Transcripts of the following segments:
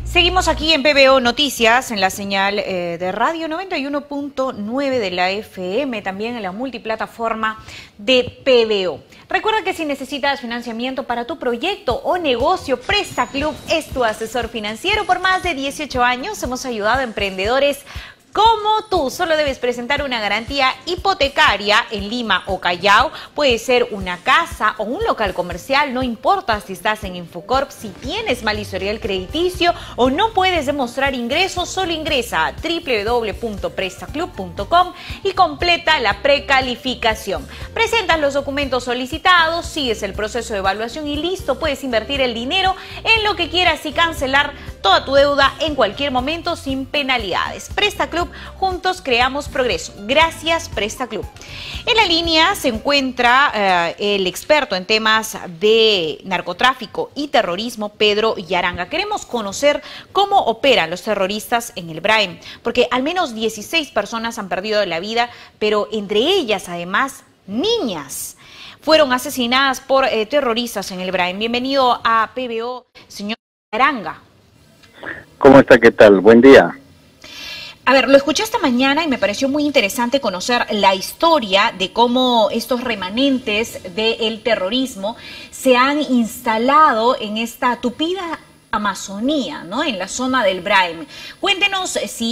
Seguimos aquí en PBO Noticias, en la señal de radio 91.9 de la FM, también en la multiplataforma de PBO. Recuerda que si necesitas financiamiento para tu proyecto o negocio, PrestaClub es tu asesor financiero. Por más de 18 años hemos ayudado a emprendedores como tú. Solo debes presentar una garantía hipotecaria en Lima o Callao. Puede ser una casa o un local comercial, no importa si estás en Infocorp, si tienes mal historial crediticio o no puedes demostrar ingresos, solo ingresa a www.prestaclub.com y completa la precalificación. Presentas los documentos solicitados, sigues el proceso de evaluación y listo, puedes invertir el dinero en lo que quieras y cancelar toda tu deuda en cualquier momento sin penalidades. PrestaClub, juntos creamos progreso. Gracias, PrestaClub. En la línea se encuentra el experto en temas de narcotráfico y terrorismo, Pedro Yaranga. Queremos conocer cómo operan los terroristas en el Braem, porque al menos 16 personas han perdido la vida, pero entre ellas, además, niñas fueron asesinadas por terroristas en el Braem. Bienvenido a PBO, señor Yaranga. ¿Cómo está? ¿Qué tal? Buen día. A ver, lo escuché esta mañana y me pareció muy interesante conocer la historia de cómo estos remanentes del terrorismo se han instalado en esta tupida Amazonía, ¿no? En la zona del Braem. Cuéntenos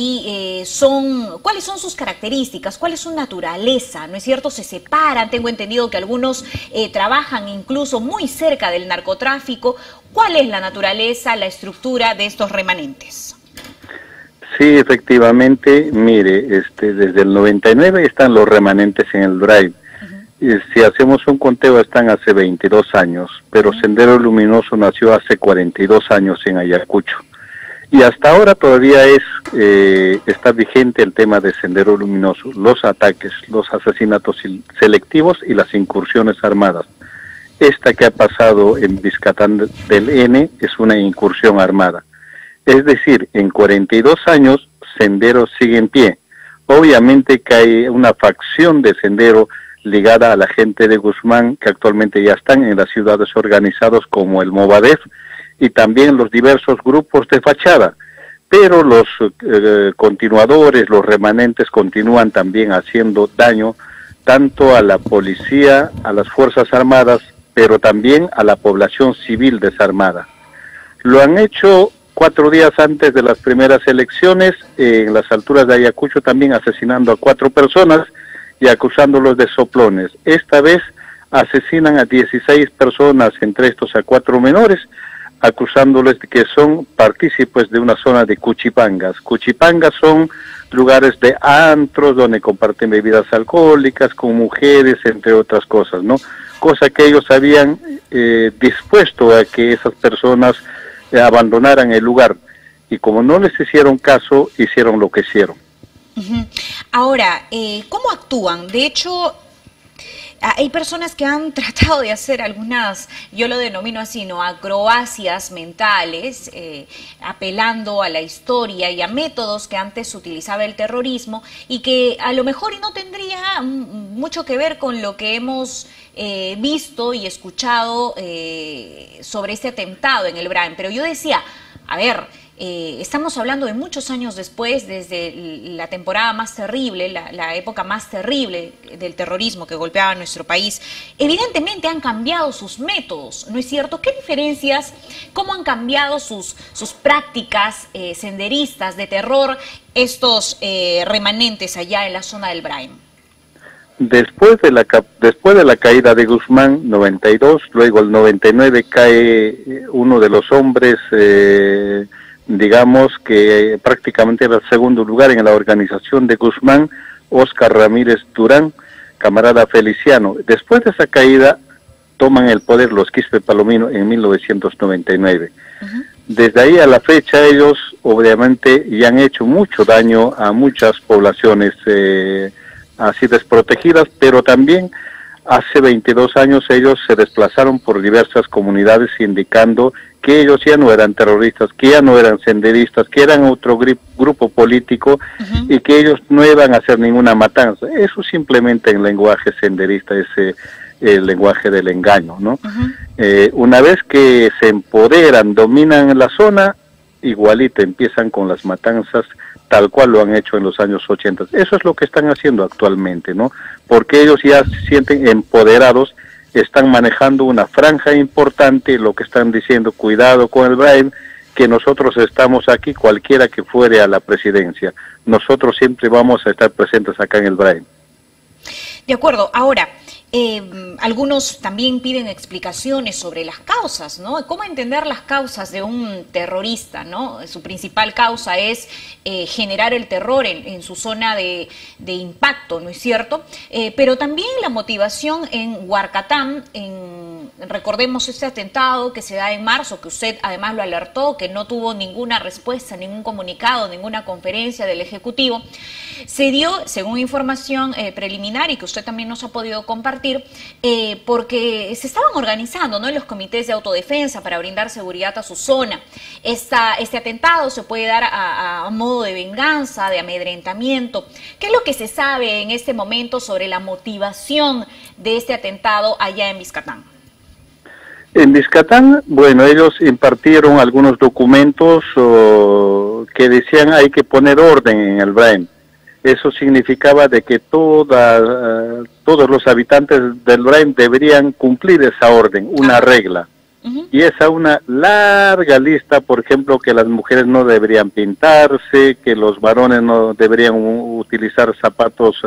cuáles son sus características, cuál es su naturaleza, ¿no es cierto? Se separan, tengo entendido que algunos trabajan incluso muy cerca del narcotráfico. ¿Cuál es la naturaleza, la estructura de estos remanentes? Sí, efectivamente, mire, desde el 99 están los remanentes en el Braem. Si hacemos un conteo, están hace 22 años, pero Sendero Luminoso nació hace 42 años en Ayacucho. Y hasta ahora todavía está vigente el tema de Sendero Luminoso, los ataques, los asesinatos selectivos y las incursiones armadas. Esta que ha pasado en Vizcatán del N es una incursión armada. Es decir, en 42 años, Sendero sigue en pie. Obviamente que hay una facción de Sendero ligada a la gente de Guzmán, que actualmente ya están en las ciudades organizados como el Movadef, y también los diversos grupos de fachada. Pero los continuadores, los remanentes, continúan también haciendo daño tanto a la policía, a las Fuerzas Armadas, pero también a la población civil desarmada. Lo han hecho 4 días antes de las primeras elecciones, en las alturas de Ayacucho, también asesinando a 4 personas y acusándolos de soplones. Esta vez asesinan a 16 personas, entre estos a 4 menores, acusándoles de que son partícipes de una zona de cuchipangas. Cuchipangas son lugares de antros donde comparten bebidas alcohólicas con mujeres, entre otras cosas, ¿no? Cosa que ellos habían dispuesto a que esas personas abandonaran el lugar, y como no les hicieron caso, hicieron lo que hicieron. Ahora, ¿cómo actúan? De hecho, hay personas que han tratado de hacer algunas, yo lo denomino así, ¿no?, acrobacias mentales, apelando a la historia y a métodos que antes utilizaba el terrorismo y que a lo mejor no tendría mucho que ver con lo que hemos visto y escuchado sobre este atentado en el Braem. Pero yo decía, a ver, estamos hablando de muchos años después, desde la temporada más terrible, la época más terrible del terrorismo que golpeaba a nuestro país. Evidentemente han cambiado sus métodos, ¿no es cierto? ¿Qué diferencias, cómo han cambiado sus prácticas senderistas de terror estos remanentes allá en la zona del Braem? Después de la caída de Guzmán, 92, luego el 99 cae uno de los hombres, digamos que prácticamente era el segundo lugar en la organización de Guzmán, Óscar Ramírez Durán, camarada Feliciano. Después de esa caída toman el poder los Quispe Palomino en 1999. Desde ahí a la fecha ellos obviamente ya han hecho mucho daño a muchas poblaciones así desprotegidas, pero también hace 22 años ellos se desplazaron por diversas comunidades indicando que ellos ya no eran terroristas, que ya no eran senderistas, que eran otro grupo político y que ellos no iban a hacer ninguna matanza. Eso simplemente en lenguaje senderista es el lenguaje del engaño, ¿no? Una vez que se empoderan, dominan la zona, igualito, empiezan con las matanzas tal cual lo han hecho en los años 80. Eso es lo que están haciendo actualmente, ¿no? Porque ellos ya se sienten empoderados, están manejando una franja importante, lo que están diciendo, cuidado con el Brain, que nosotros estamos aquí, cualquiera que fuere a la presidencia. Nosotros siempre vamos a estar presentes acá en el Brain. De acuerdo. Ahora, algunos también piden explicaciones sobre las causas, ¿no? ¿Cómo entender las causas de un terrorista, ¿no? Su principal causa es generar el terror en su zona de impacto, ¿no es cierto? Pero también la motivación en Huarcatán, recordemos este atentado que se da en marzo, que usted además lo alertó, que no tuvo ninguna respuesta, ningún comunicado, ninguna conferencia del Ejecutivo. Se dio, según información preliminar y que usted también nos ha podido compartir, porque se estaban organizando, ¿no?, los comités de autodefensa para brindar seguridad a su zona. Este atentado se puede dar a modo de venganza, de amedrentamiento. ¿Qué es lo que se sabe en este momento sobre la motivación de este atentado allá en Biscatán? En Biscatán, bueno, ellos impartieron algunos documentos que decían hay que poner orden en el Brain. Eso significaba de que todos los habitantes del Brain deberían cumplir esa orden, una regla. Y esa una larga lista, por ejemplo, que las mujeres no deberían pintarse, que los varones no deberían utilizar zapatos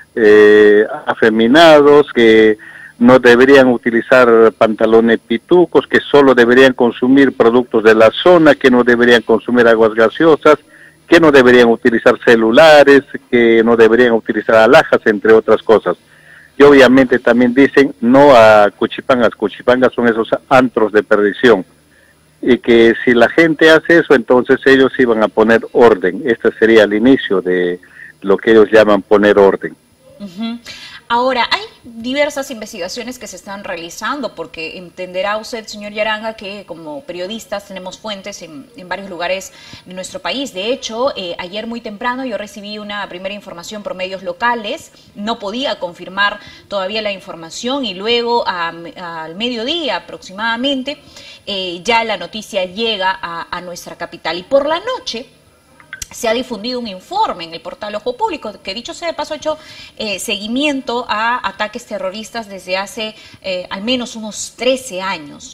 afeminados, que no deberían utilizar pantalones pitucos, que solo deberían consumir productos de la zona, que no deberían consumir aguas gaseosas, que no deberían utilizar celulares, que no deberían utilizar alhajas, entre otras cosas. Y obviamente también dicen no a cuchipangas. Cuchipangas son esos antros de perdición. Y que si la gente hace eso, entonces ellos iban a poner orden. Este sería el inicio de lo que ellos llaman poner orden. Ahora, hay diversas investigaciones que se están realizando, porque entenderá usted, señor Yaranga, que como periodistas tenemos fuentes en varios lugares de nuestro país. De hecho, ayer muy temprano yo recibí una primera información por medios locales, no podía confirmar todavía la información y luego al mediodía aproximadamente ya la noticia llega a nuestra capital. Y por la noche se ha difundido un informe en el portal Ojo Público, que dicho sea de paso ha hecho seguimiento a ataques terroristas desde hace al menos unos 13 años.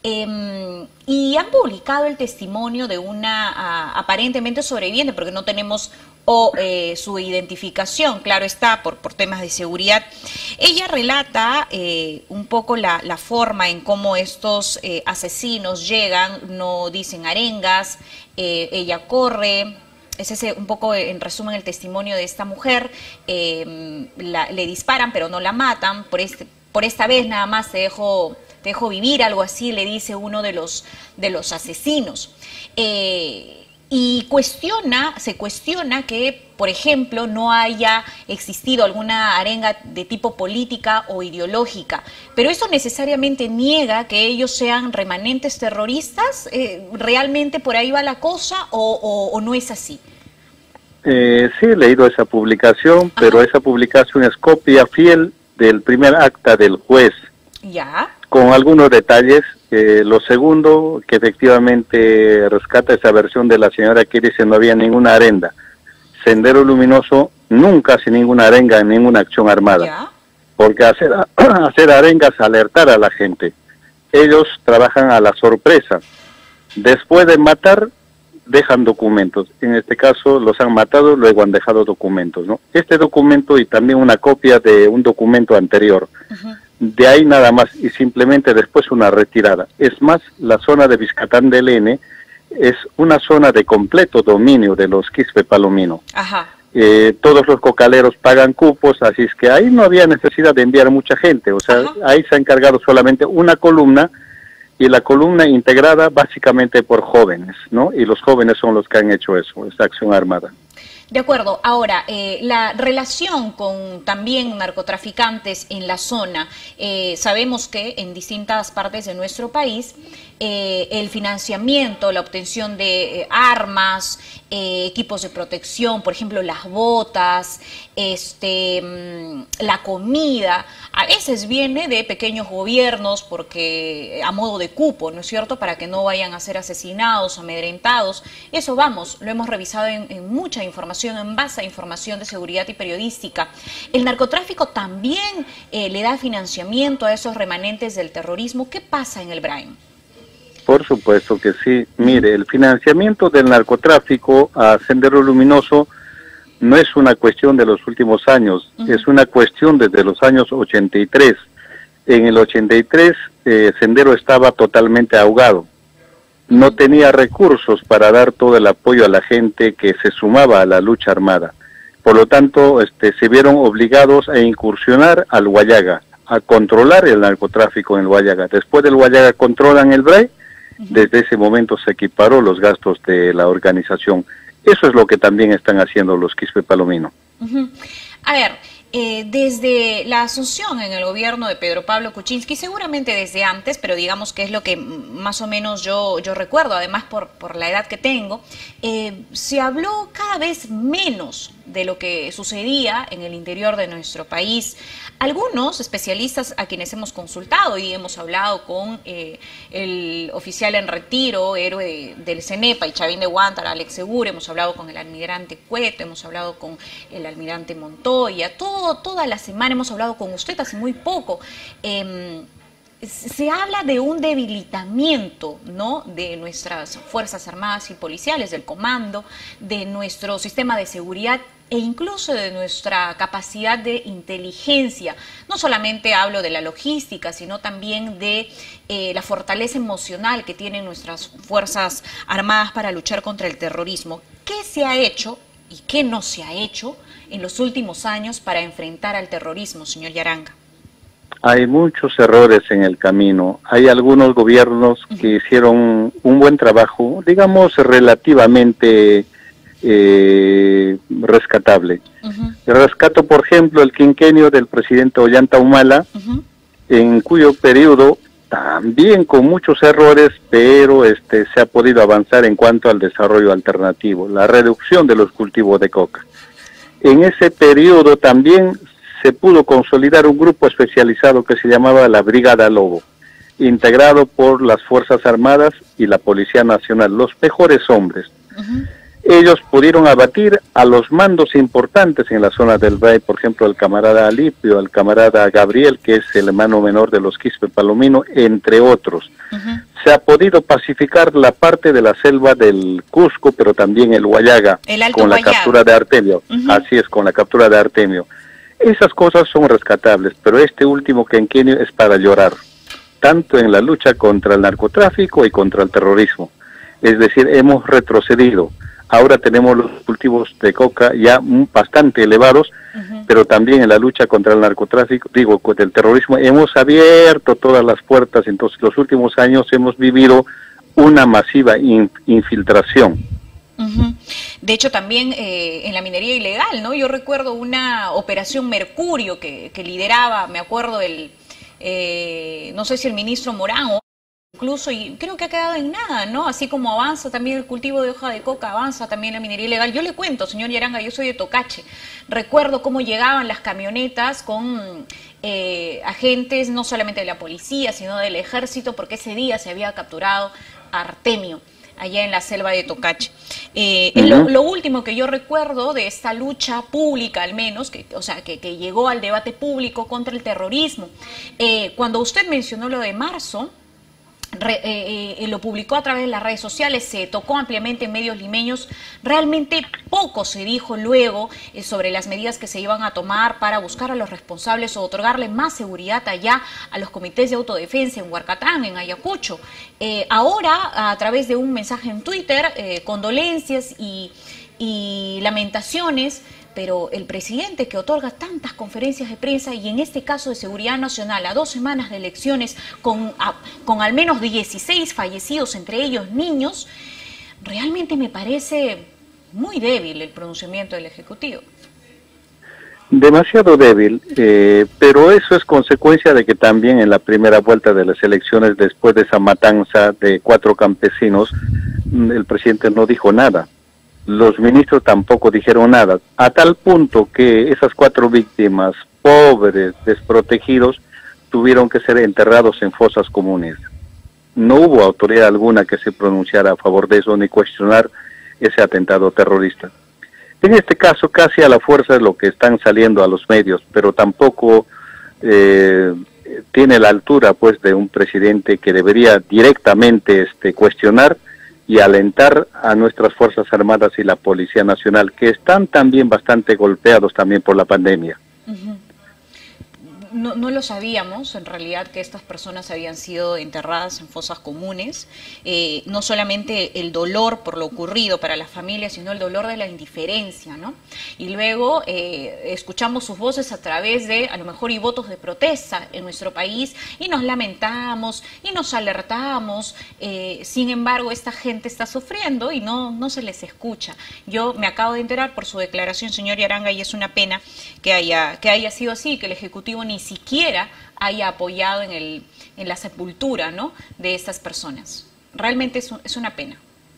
Y han publicado el testimonio de una aparentemente sobreviviente, porque no tenemos su identificación, claro está, por temas de seguridad. Ella relata un poco la forma en cómo estos asesinos llegan, no dicen arengas, ella corre. Ese es un poco, en resumen, el testimonio de esta mujer. Le disparan, pero no la matan. Por esta vez nada más te dejo vivir, algo así, le dice uno de los asesinos. Y se cuestiona que, por ejemplo, no haya existido alguna arenga de tipo política o ideológica. Pero eso necesariamente niega que ellos sean remanentes terroristas. ¿Realmente por ahí va la cosa o no es así? Sí, he leído esa publicación, pero esa publicación es copia fiel del primer acta del juez. Ya. Con algunos detalles. Lo segundo, que efectivamente rescata esa versión de la señora que dice no había ninguna arenga. Sendero Luminoso nunca hace ninguna arenga en ninguna acción armada. ¿Ya? Porque hacer arengas, alertar a la gente. Ellos trabajan a la sorpresa. Después de matar, dejan documentos. En este caso los han matado, luego han dejado documentos, ¿no? Este documento y también una copia de un documento anterior. De ahí nada más, y simplemente después una retirada. Es más, la zona de Biscatán del N es una zona de completo dominio de los Quispe Palomino. Todos los cocaleros pagan cupos, así es que ahí no había necesidad de enviar mucha gente. O sea, ahí se ha encargado solamente una columna, y la columna integrada básicamente por jóvenes, ¿no? Y los jóvenes son los que han hecho eso, esta acción armada. De acuerdo. Ahora, la relación con también narcotraficantes en la zona, sabemos que en distintas partes de nuestro país el financiamiento, la obtención de armas equipos de protección, por ejemplo, las botas, la comida, a veces viene de pequeños gobiernos porque a modo de cupo, ¿no es cierto?, para que no vayan a ser asesinados, amedrentados. Eso vamos, lo hemos revisado en mucha información, en base a información de seguridad y periodística. El narcotráfico también le da financiamiento a esos remanentes del terrorismo. ¿Qué pasa en el Brain? Por supuesto que sí. Mire, el financiamiento del narcotráfico a Sendero Luminoso no es una cuestión de los últimos años, es una cuestión desde los años 83. En el 83 Sendero estaba totalmente ahogado, no tenía recursos para dar todo el apoyo a la gente que se sumaba a la lucha armada. Por lo tanto, se vieron obligados a incursionar al Huallaga, a controlar el narcotráfico en el Huallaga. Después del Huallaga controlan el Bray, desde ese momento se equiparó los gastos de la organización. Eso es lo que también están haciendo los Quispe Palomino. A ver, desde la asunción en el gobierno de Pedro Pablo Kuczynski, seguramente desde antes, pero digamos que es lo que más o menos yo recuerdo, además por la edad que tengo, se habló cada vez menos de lo que sucedía en el interior de nuestro país. Algunos especialistas a quienes hemos consultado y hemos hablado con el oficial en retiro, héroe del CENEPA y Chavín de Huántara, Alex Segura, hemos hablado con el almirante Cueto, hemos hablado con el almirante Montoya, toda la semana hemos hablado con usted hace muy poco. Se habla de un debilitamiento, ¿no?, de nuestras Fuerzas Armadas y Policiales, del comando, de nuestro sistema de seguridad e incluso de nuestra capacidad de inteligencia. No solamente hablo de la logística, sino también de la fortaleza emocional que tienen nuestras Fuerzas Armadas para luchar contra el terrorismo. ¿Qué se ha hecho y qué no se ha hecho en los últimos años para enfrentar al terrorismo, señor Yaranga? Hay muchos errores en el camino. Hay algunos gobiernos que hicieron un buen trabajo, digamos, relativamente rescatable. Rescato, por ejemplo, el quinquenio del presidente Ollanta Humala, en cuyo periodo, también con muchos errores, pero se ha podido avanzar en cuanto al desarrollo alternativo, la reducción de los cultivos de coca. En ese periodo también se pudo consolidar un grupo especializado que se llamaba la Brigada Lobo, integrado por las Fuerzas Armadas y la Policía Nacional, los mejores hombres. Ellos pudieron abatir a los mandos importantes en la zona del Bray, por ejemplo, al camarada Alipio, al camarada Gabriel, que es el hermano menor de los Quispe Palomino, entre otros. Se ha podido pacificar la parte de la selva del Cusco, pero también el Huallaga, con la captura de Artemio. Así es, con la captura de Artemio. Esas cosas son rescatables, pero este último quinquenio es para llorar, tanto en la lucha contra el narcotráfico y contra el terrorismo. Es decir, hemos retrocedido. Ahora tenemos los cultivos de coca ya bastante elevados, pero también en la lucha contra el narcotráfico, contra el terrorismo, hemos abierto todas las puertas. Entonces, los últimos años hemos vivido una masiva infiltración. De hecho, también en la minería ilegal, ¿no? Yo recuerdo una operación Mercurio que lideraba, me acuerdo, no sé si el ministro Morán o incluso, y creo que ha quedado en nada, ¿no? Así como avanza también el cultivo de hoja de coca, avanza también la minería ilegal. Yo le cuento, señor Yaranga, yo soy de Tocache. Recuerdo cómo llegaban las camionetas con agentes no solamente de la policía, sino del ejército, porque ese día se había capturado a Artemio, allá en la selva de Tocache. Lo último que yo recuerdo de esta lucha pública, al menos, que llegó al debate público contra el terrorismo, cuando usted mencionó lo de marzo, lo publicó a través de las redes sociales, se tocó ampliamente en medios limeños, realmente poco se dijo luego sobre las medidas que se iban a tomar para buscar a los responsables o otorgarle más seguridad allá a los comités de autodefensa en Huarcatán, en Ayacucho. Ahora, a través de un mensaje en Twitter, condolencias y lamentaciones, pero el presidente que otorga tantas conferencias de prensa y en este caso de seguridad nacional a 2 semanas de elecciones con al menos 16 fallecidos, entre ellos niños, realmente me parece muy débil el pronunciamiento del Ejecutivo. Demasiado débil, pero eso es consecuencia de que también en la primera vuelta de las elecciones, después de esa matanza de 4 campesinos, el presidente no dijo nada. los ministros tampoco dijeron nada, a tal punto que esas 4 víctimas, pobres, desprotegidos, tuvieron que ser enterrados en fosas comunes. No hubo autoridad alguna que se pronunciara a favor de eso ni cuestionar ese atentado terrorista. En este caso casi a la fuerza es lo que están saliendo a los medios, pero tampoco tiene la altura pues de un presidente que debería directamente cuestionar y alentar a nuestras Fuerzas Armadas y la Policía Nacional, que están también bastante golpeados también por la pandemia. Uh-huh. No lo sabíamos, en realidad, que estas personas habían sido enterradas en fosas comunes. No solamente el dolor por lo ocurrido para las familias, sino el dolor de la indiferencia, ¿no? Y luego escuchamos sus voces a través de, a lo mejor, y votos de protesta en nuestro país, y nos lamentamos, y nos alertamos. Sin embargo, esta gente está sufriendo y no se les escucha. Yo me acabo de enterar por su declaración, señor Yaranga, y es una pena que haya sido así, que el Ejecutivo ni siquiera haya apoyado en la sepultura, ¿no?, de estas personas. Realmente es una pena.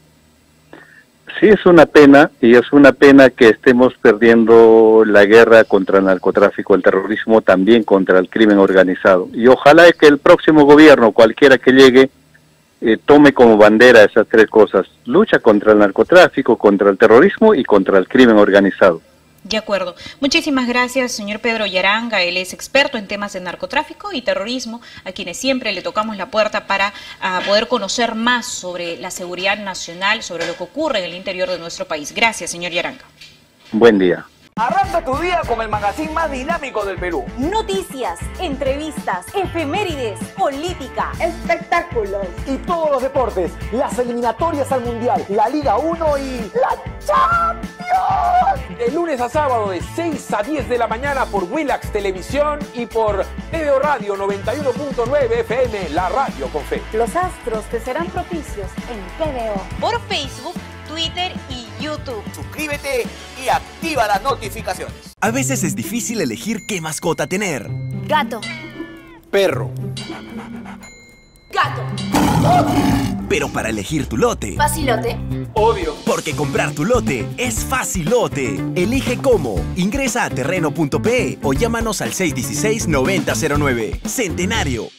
Sí, es una pena, y es una pena que estemos perdiendo la guerra contra el narcotráfico, el terrorismo, también contra el crimen organizado. Y ojalá que el próximo gobierno, cualquiera que llegue, tome como bandera esas 3 cosas: lucha contra el narcotráfico, contra el terrorismo y contra el crimen organizado. De acuerdo. Muchísimas gracias, señor Pedro Yaranga. Él es experto en temas de narcotráfico y terrorismo, a quienes siempre le tocamos la puerta para poder conocer más sobre la seguridad nacional, sobre lo que ocurre en el interior de nuestro país. Gracias, señor Yaranga. Buen día. Arranca tu día con el magazine más dinámico del Perú. Noticias, entrevistas, efemérides, política, espectáculos y todos los deportes, las eliminatorias al Mundial, la Liga 1 y la Champions. De lunes a sábado de 6 a 10 de la mañana por Willax Televisión y por TVO Radio 91.9 FM, la radio con fe. Los astros te serán propicios en TVO. Por Facebook, Twitter y YouTube. Suscríbete y activa las notificaciones. A veces es difícil elegir qué mascota tener. Gato. Perro. Gato. Pero para elegir tu lote... Facilote. Obvio. Porque comprar tu lote es facilote. Elige cómo. Ingresa a terreno.pe o llámanos al 616-9009. Centenario.